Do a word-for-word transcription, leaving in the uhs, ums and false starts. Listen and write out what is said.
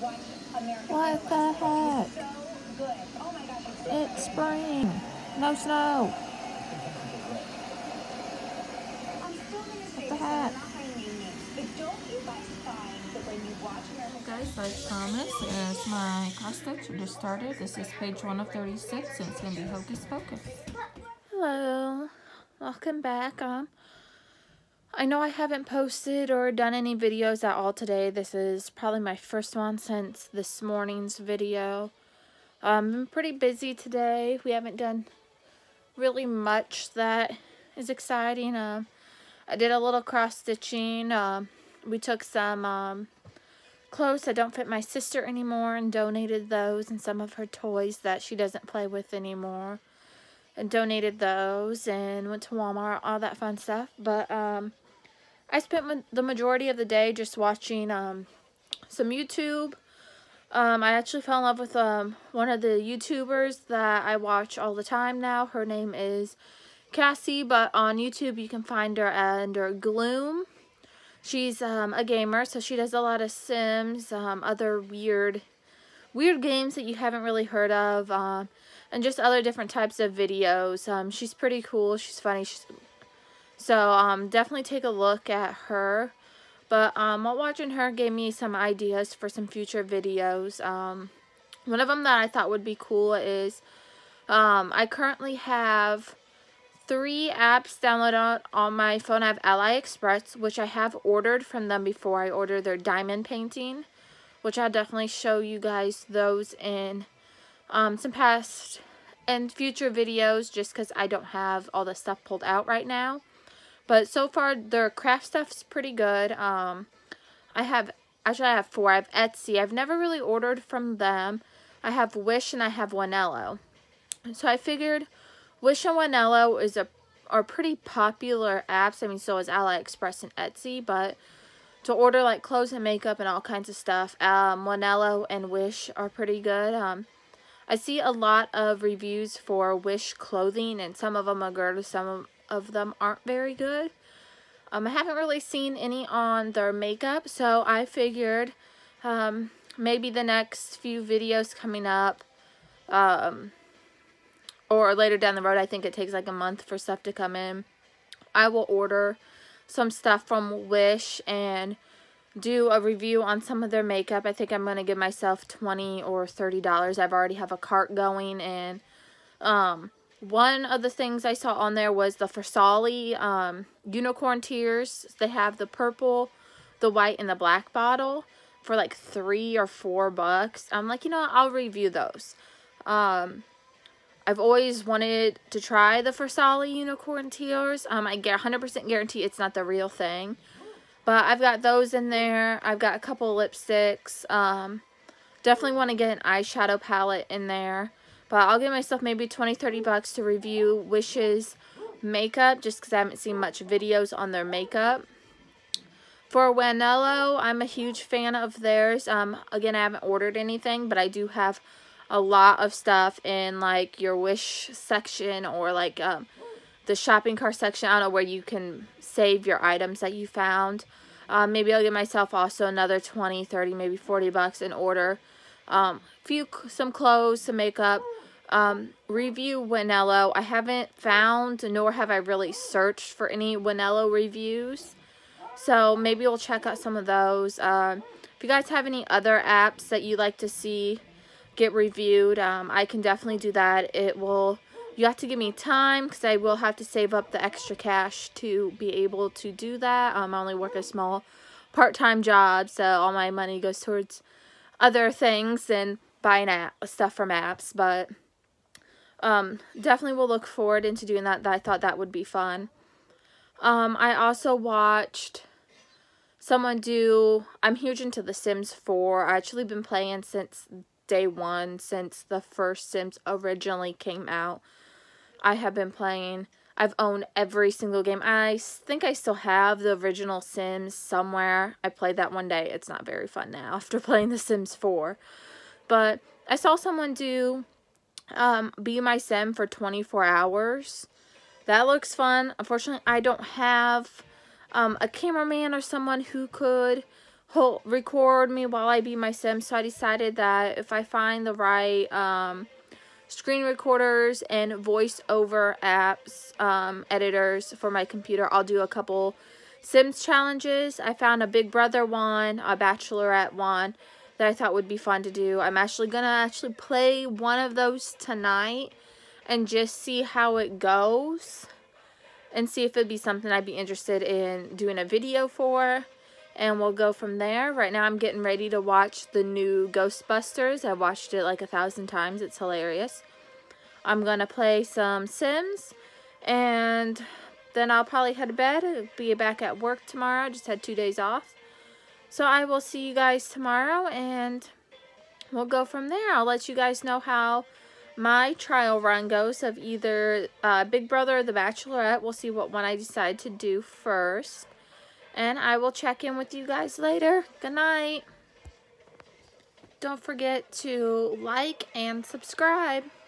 What the heck? It's spring. No snow. What the heck? Guys, like promised, as my cross stitch just started. This is page one of thirty-six, and it's going to be Hocus Pocus. Hello. Welcome back. Um, I know I haven't posted or done any videos at all today. This is probably my first one since this morning's video. Um, I've been pretty busy today. We haven't done really much that is exciting. Um, I did a little cross stitching. Um, we took some um, clothes that don't fit my sister anymore and donated those, and some of her toys that she doesn't play with anymore, and donated those, and went to Walmart, all that fun stuff. But um, I spent ma the majority of the day just watching um, some YouTube. Um, I actually fell in love with um, one of the YouTubers that I watch all the time now. Her name is Cassie, but on YouTube you can find her under Gloom. She's um, a gamer, so she does a lot of Sims, um, other weird, weird games that you haven't really heard of, um, and just other different types of videos. Um, she's pretty cool. She's funny. She's So, um, definitely take a look at her. But, um, while watching her gave me some ideas for some future videos. Um, one of them that I thought would be cool is, um, I currently have three apps downloaded on my phone. I have AliExpress, which I have ordered from them before. I ordered their diamond painting, which I'll definitely show you guys those in, um, some past and future videos, just because I don't have all the stuff pulled out right now. But so far, their craft stuff's pretty good. Um, I have, actually I have four. I have Etsy. I've never really ordered from them. I have Wish and I have Wanello. So I figured Wish and Wanello is a, are pretty popular apps. I mean, so is AliExpress and Etsy. But to order like clothes and makeup and all kinds of stuff, um, Wanello and Wish are pretty good. Um, I see a lot of reviews for Wish clothing, and some of them are good, some of of them aren't very good. Um, I haven't really seen any on their makeup, so I figured um, maybe the next few videos coming up, um, or later down the road, I think it takes like a month for stuff to come in, I will order some stuff from Wish and do a review on some of their makeup. I think I'm going to give myself twenty or thirty dollars. I've already have a cart going, and um, one of the things I saw on there was the Versali um, Unicorn Tears. They have the purple, the white, and the black bottle for like three or four bucks. I'm like, you know what? I'll review those. Um, I've always wanted to try the Versali Unicorn Tears. Um, I get one hundred percent guarantee it's not the real thing. But I've got those in there. I've got a couple lipsticks. Um, definitely want to get an eyeshadow palette in there. But I'll give myself maybe twenty, thirty bucks to review Wish's makeup, just because I haven't seen much videos on their makeup. For Wanello, I'm a huge fan of theirs. Um, again, I haven't ordered anything, but I do have a lot of stuff in like your Wish section, or like um, the shopping cart section. I don't know, where you can save your items that you found. Um, maybe I'll give myself also another twenty, thirty, maybe forty bucks and order um, few some clothes, some makeup. Um, review Wanello. I haven't found, nor have I really searched for any Wanello reviews, so maybe we'll check out some of those. Um, if you guys have any other apps that you like to see get reviewed, um, I can definitely do that. It will, you have to give me time, because I will have to save up the extra cash to be able to do that. Um, I only work a small part-time job, so all my money goes towards other things than buying app, stuff from apps. But um, definitely will look forward into doing that. I thought that would be fun. Um, I also watched someone do, I'm huge into The Sims four. I've actually been playing since day one, since the first Sims originally came out. I have been playing. I've owned every single game. I think I still have the original Sims somewhere. I played that one day. It's not very fun now after playing The Sims four. But I saw someone do um, Be My Sim for twenty-four hours. That looks fun. Unfortunately, I don't have um, a cameraman or someone who could hold, record me while I beat my Sims. So I decided that if I find the right um, screen recorders and voice-over apps, um, editors for my computer, I'll do a couple Sims challenges. I found a Big Brother one, a Bachelorette one that I thought would be fun to do. I'm actually going to actually play one of those tonight and just see how it goes and see if it'd be something I'd be interested in doing a video for. And we'll go from there. Right now I'm getting ready to watch the new Ghostbusters. I've watched it like a thousand times. It's hilarious. I'm going to play some Sims. And then I'll probably head to bed. I'll be back at work tomorrow. I just had two days off. So I will see you guys tomorrow. And we'll go from there. I'll let you guys know how my trial run goes of either uh, Big Brother or The Bachelorette. We'll see what one I decide to do first. And I will check in with you guys later. Good night. Don't forget to like and subscribe.